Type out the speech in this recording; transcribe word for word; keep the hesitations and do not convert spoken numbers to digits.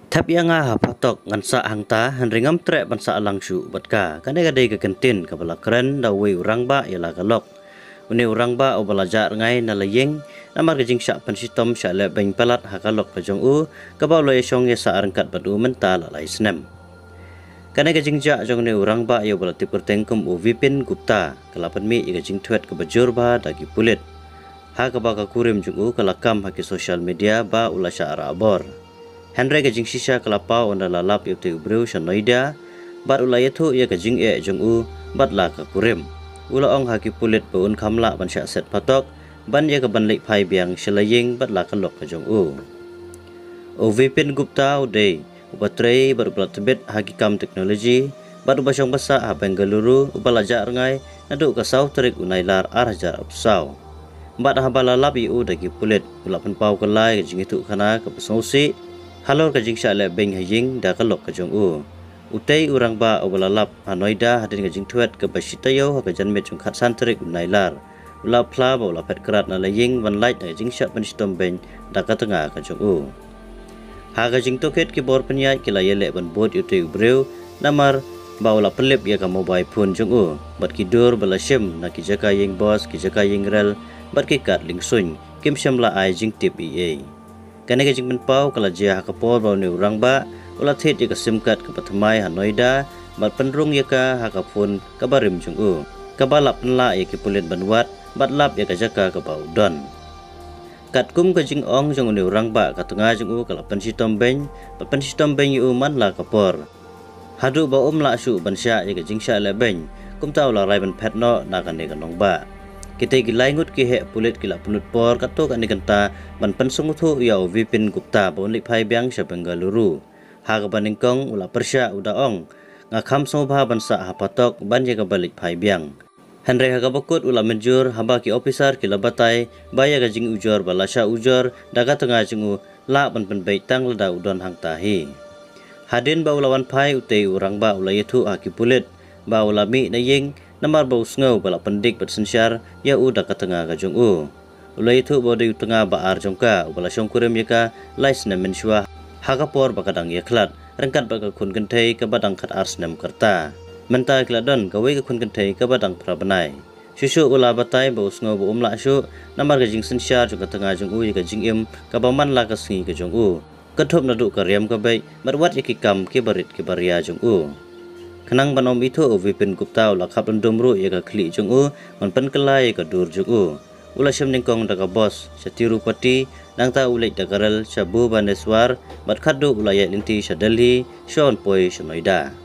Thap yang ah Phatok ngan sa hangta han ringam tre ban sa langshu batka kane gade ke kentin ka bala kren da we Rangbah yala galok une Rangbah o bala jar ngai na Lajong namar ke jing Shah Ynshitom Shah le Beiñ palat ha galok ka jong u ka ba lo yeshong ye sa arangkat badu mental la isnem kane ke jing ja jong ne Rangbah yo bala tip kerteng kum u vipin gupta kalapan mi ke jing thwet ke bajur ba dagi pulit ha ka ba ka kurim jong u kalakam ha ke social media ba ula sha arabor Henry ke jing sisa kelapau onda lalap yuk te ubreu shanoida bat ula yethu ya ke jing e jong u bat la ka kurim ula ong haki pulit paun kamla ban sha set Phatok ban ya ke ban lek phai biang shelaying bat la ka lok ka jong u o vipin gupta ude ubatre bat ubat tebet haki kam teknologi bat ubasong basa ha Bengaluru ubalaja ngai nadu ka sau terik unailar arjar upsau bat ha balalap yu dagi pulit ula pen pau kelai ke jing itu kana ke pesausi Halor ke jing Shah le Beiñ hajing da kalok ke jong u utei Rangbah o balalap hanoida hadin ke jing thwet ke basitayo ha ke janmet jong khat santrik unailar ula Phla ba ula pet kerat na Lajong van light na jing Shah Ynshitom Beiñ da ka tengah ke jong u ha ke jing toket ki bor penyai ki la yele ban bot utei ubreu namar ba ula pelip ya ka mobile phone jong u bat ki dur bala sim na ki jaka yeng boss ki jaka yeng rel bat ki kat ling suny kim sham la ai jing tip e kane ke jing pau kala jia ha kapor ba ne Rangbah ula thet ye ka sim card ka pathamai hanoida bat penrung ye ka ha ka phone ka barim jung u ka balap la ye ki pulit banwat bat lap ye ka jaka ka bau don kat kum ka jing ong jong ne Rangbah ka tengah jung u kala Ynshitom Beiñ bat Ynshitom Beiñ u man la kapor hadu ba um la su ban sha ye ka jing Shah le Beiñ kum tau la rai ban phet no na ka ne ka nong ba kita gilai ngut ki he pulit kila penut por kato kan nikanta ban pensung thu ya vipin gupta bon lik phai biang Shah Bengaluru ha ka baningkong ula persha uda ong nga kham so bha ban sa ha Phatok ban ye ka balik phai biang Henry ha ka bakut ula menjur haba ki officer kila batai baya ka jing ujor bala sha ujor daga tengah jingu la ban pen bai tang lada udon hang tahi hadin ba ulawan phai utei Rangbah ula yethu ha ki pulit ba ula mi na yeng namar bau sngau bala pendik bat sensyar ya u da ka tengah ka jong u ulai thu bo de tengah ba ar jongka bala syong kurim ya ka lais na menshwa ha ka por ba kadang ya khlat rengkat ba ka khun kenthei ka badang khat arsnam karta menta kladon ka we ka khun kenthei ka badang prabanai susu ula batai bau sngau bo umla su namar ka jing sensyar jong ka tengah jong u ya ka jing im ka ba man la ka sngi ka jong u ka thop na du ka riam ka bai marwat ya ki kam ki barit ki baria jong u Kenang banom itu o vipin gupta ula khap domru ye ka khli jong u man pen kelai ka dur jong u ula syam ningkong daga bos Satirupati nang ta ulai dagarel Shabu Baneswar bat khadu ula ya linti Shah Delhi Shon poi Shanoida